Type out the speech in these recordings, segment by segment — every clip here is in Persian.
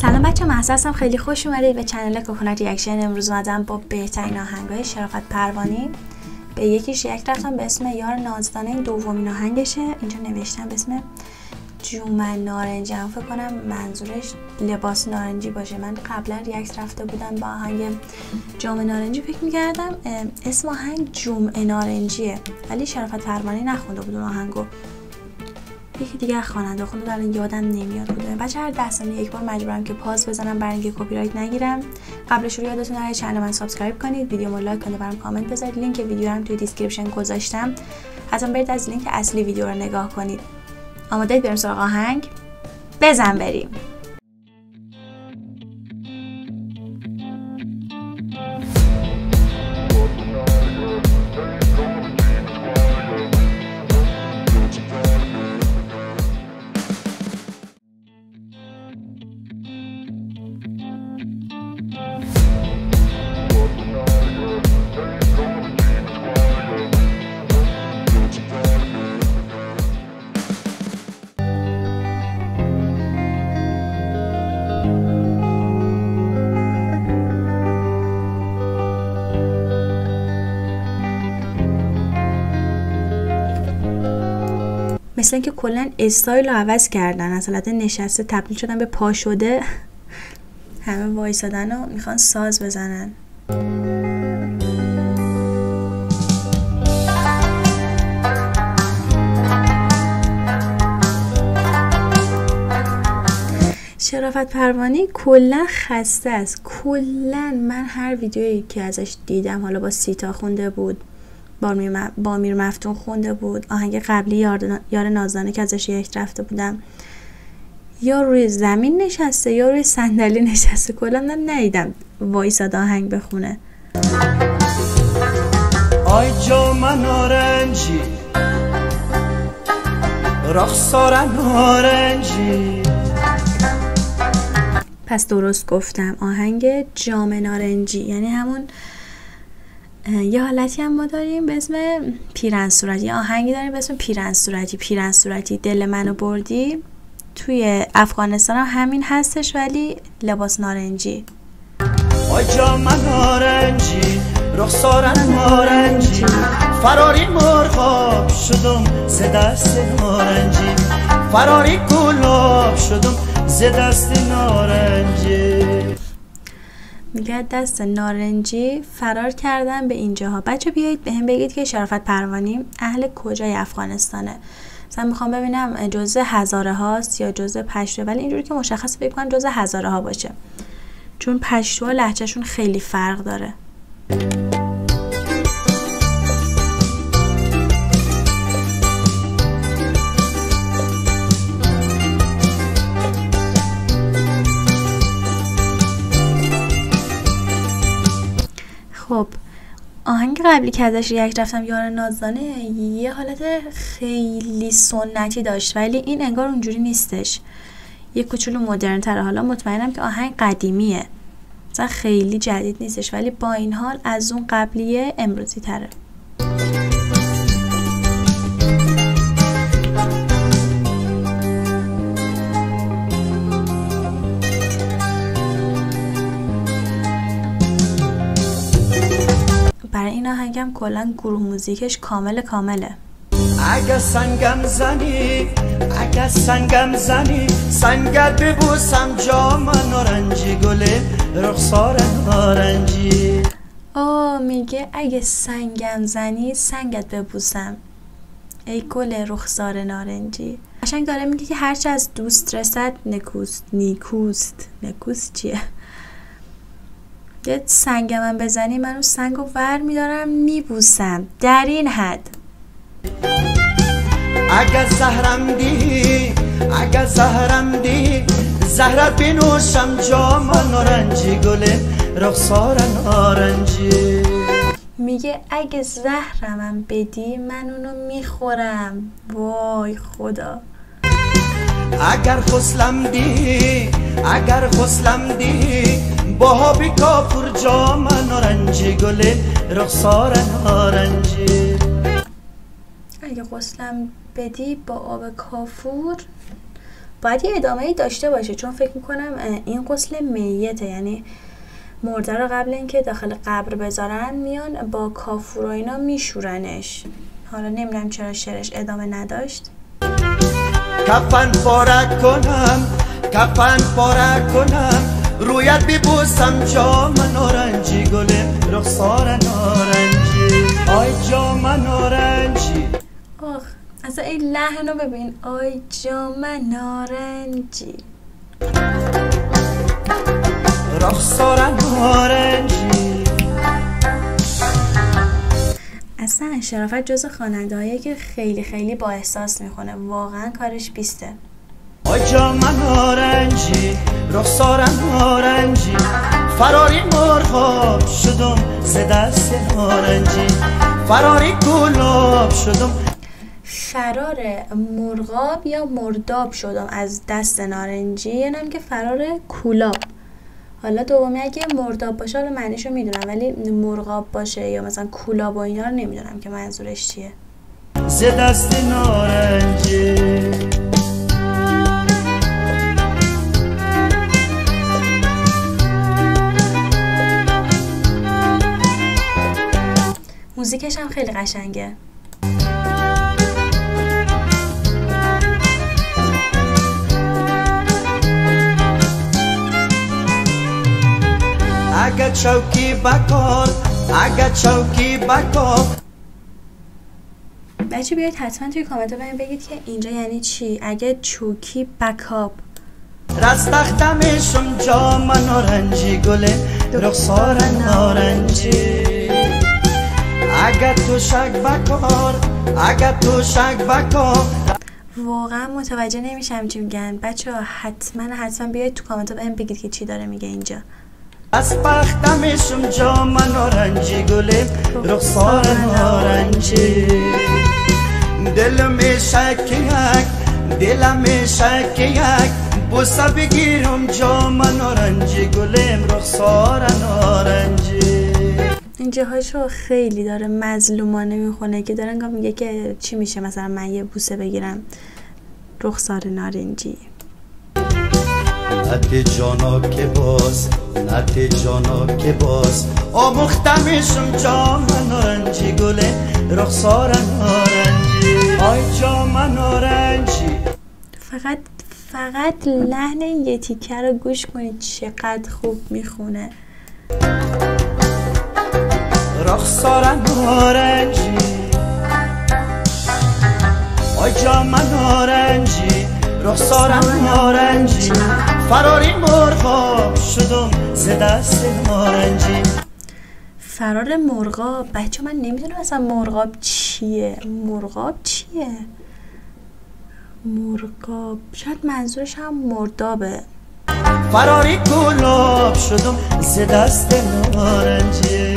سلام بچه، من هستم. خیلی خوش اومدید به چنل کوکونات ریاکشن. امروز اومدم با بهترین آهنگای شرافت پروانی. به یکیش ریاکت رفتم به اسم یار نازدانه. این دومین آهنگشه. اینجا نوشتم به اسم جوم نارنجی. فکر کنم منظورش لباس نارنجی باشه. من قبلا ریاکت رفته بودم با آهنگ جام نارنجی، فکر می‌کردم اسم آهنگ جمعه نارنجیه، ولی شرافت پروانی نخونده بود اون آهنگو. یکی دیگه خواننده خونده، الان یادم نمیاد بوده. بچه هر 10 ثانیه یک بار مجبورم که پاز بزنم برای اینکه کپی رایت نگیرم. قبل شروع یادتون نره چنل من سابسکرایب کنید، ویدیومو لایک کنید، برام کامنت بذارید. لینک ویدیو رو هم توی دیسکریپشن گذاشتم. حتما برید از لینک اصلی ویدیو رو نگاه کنید. آماده‌اید بریم سراغ آهنگ؟ بزن بریم. مثل اینکه کلا استایل رو عوض کردن، از حالت نشسته تبدیل شدن به پا شده. همه وایسادن و میخوان ساز بزنن. شرافت پروانی کلا خسته است. کلا من هر ویدیویی که ازش دیدم، حالا با سیتا خونده بود، با میر مفتون خونده بود، آهنگ قبلی یار نازدانه که ازش ریاکت رفته بودم، یا روی زمین نشسته یا روی صندلی نشسته. کلا من ندیدم وایساد آهنگ بخونه. آی جام نارنجی رخسار نارنجی. پس درست گفتم، آهنگ جام نارنجی یعنی همون یه حالتی هم ما داریم به اسم پیرن صورتی. یه آهنگی داریم به اسم پیرن صورتی دل منو بردی. توی افغانستان هم همین هستش، ولی لباس نارنجی. آی جام نارنجی رخسار نارنجی، فراری مرغاب شدم ز دست نارنجی، فراری گلاب شدم ز دست نارنجی. میگه دست نارنجی فرار کردن به اینجاها. بچه بیایید به هم بگید که شرافت پروانی اهل کجای افغانستانه. مثلا میخوام ببینم جزء هزاره هاست یا جزء پشتو، ولی اینجوری که مشخص فکر کنم جزء هزاره ها باشه، چون پشتو لهجهشون خیلی فرق داره. خب آهنگ قبلی که ازش ریاکت رفتم یار نازدانه یه حالت خیلی سنتی داشت، ولی این انگار اونجوری نیستش، یه کوچولو مدرن تره. حالا مطمئنم که آهنگ قدیمیه، مثلا خیلی جدید نیستش، ولی با این حال از اون قبلیه امروزی تره. برای این آهنگم کلا گروه موزیکش کامله. اگه سنگم زنی سنگت ببوسم جام نارنجی، گله رخسار نارنجی. میگه اگه سنگم زنی سنگت ببوسم ای گل رخسار نارنجی. قشنگ داره میگه که هرچه از دوست رسد نکوست چیه؟ یه سنگم بزنی من اون سنگو ور میدارم میبوسم، در این حد. اگه زهرم دی زهرت بنوشم جام نارنجی، گله رخسار نارنجی. میگه اگه زهرمم بدی من اونو میخورم. وای خدا. اگر خسلم دی با آبی کافور جام نارنجی، گله رخسار نارنجی. اگه غسلم بدی با آب کافور باید یه ادامه‌ای داشته باشه، چون فکر میکنم این غسل میته، یعنی مرده رو قبل اینکه داخل قبر بذارن میان با کافور و اینا میشورنش. حالا نمیدونم چرا شعرش ادامه نداشت. کفن پاره کنم، کفن پاره کنم، رویت ببوسم جام نارنجی، گل رخسار نارنجی، آی جام نارنجی. آخ اصلا این لحن رو ببین، آی جام نارنجی، رخسار نارنجی. اصلا شرافت جز خواننده‌هایی که خیلی خیلی با احساس میخونه، واقعا کارش بیسته. آی جام نارنجی، رخسار نارنجی، فراری مرغاب شدم ز دست نارنجی، فراری گلاب شدم. فرار مرغاب یا مرداب شدم از دست نارنجی، یعنی هم که فرار کولاب. حالا دومی اگه مرداب باشه حالا معنیشو میدونم، ولی مرغاب باشه یا مثلا کولاب و اینا رو نمیدونم که منظورش چیه. ز دست نارنجی. موزیکش هم خیلی قشنگه. اگه چوکی بکار، اگه چوکی بکار. بچه بیاید حتما توی کامنت بهم بگید که اینجا یعنی چی، اگه چوکی بکاپ. رستختمشم جام نارنجی، گل رخسار نارنجی. اگه تو شک بکار، اگه تو شک بکار. واقعا متوجه نمیشم چی میگن. بچه ها حتما بیاید تو کامنت بهم بگید که چی داره میگه اینجا. از بختمشم جام نارنجی، گل رخسار نارنجی. دلم شکیک، دلم شکیک، بوسه بگیرم جام نارنجی، گلم رخسار نارنجی. این جاهاشو خیلی داره مظلومانه میخونه که داره انگار میگه که چی میشه مثلا من یه بوسه بگیرم رخسار نارنجی. نته جانا که باز، نته جانا که باز، آموختمشم جام نارنجی، گل رخسار نارنجی، آی جام نارنجی. فقط لحن یه تیکه رو گوش کنید چقدر خوب میخونه. رخسار نارنجی، آی جام نارنجی، رخسار نارنجی، فراری مرغاب شدم ز دست نارنجی. فرار مرغاب. بچه من نمیدونم اصلا مرغاب چیه. مرغاب چیه؟ مرغاب شاید منظورش هم مردابه. فراری گلاب شدم ز دست نارنجی.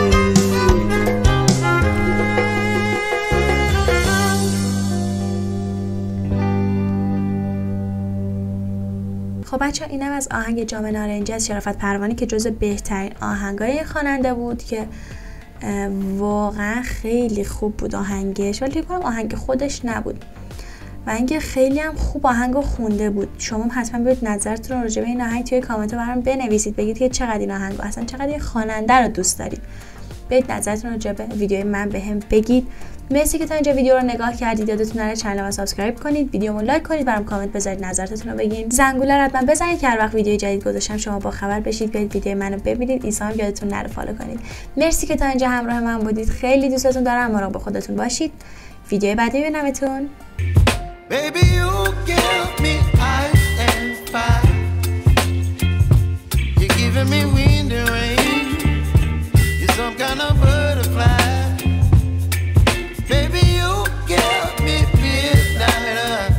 خب بچه اینم از آهنگ جام نارنجی از شرافت پروانی که جز بهترین آهنگای خواننده بود که واقعا خیلی خوب بود آهنگش، ولی فکر کنم آهنگ خودش نبود و اینکه خیلی هم خوب آهنگو خونده بود. شما حتما بیاید نظرتون رو راجع به این آهنگ توی کامنت برام بنویسید، بگید که چقدر این آهنگو اصلا چقدر این خواننده رو دوست دارید. بیاید نظرتون رو راجع به ویدیوی من بهم بگید. مرسی که تا اینجا ویدیو رو نگاه کردید. یادتون نره چنل رو سابسکرایب کنید، ویدیومو لایک کنید، برام کامنت بذارید، نظرتون رو بگین. زنگوله رو حتما بزنید که هر وقت ویدیو جدید گذاشتم شما با خبر بشید. بیاید ویدیو منو ببینید. اینستا هم یادتون نره فالو کنید. مرسی که تا اینجا همراه من بودید. خیلی دوستتون دارم. مراقب خودتون باشید. ویدیو بعدی ببینمتون. Baby, you give me ice and fire. You're giving me wind and rain. You're some kind of butterfly. Baby, you give me midnight.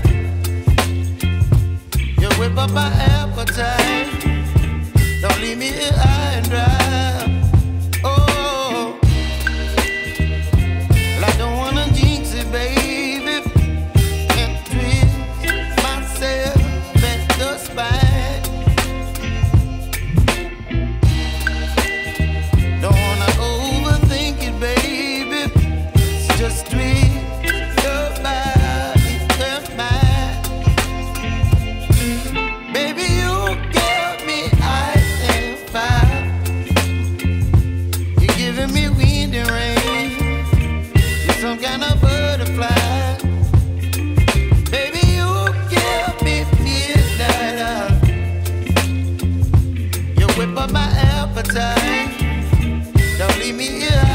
You whip up my appetite. Don't leave me here high and dry. Oh, well, I don't wanna jinx it, baby. Myself my appetite. Don't leave me here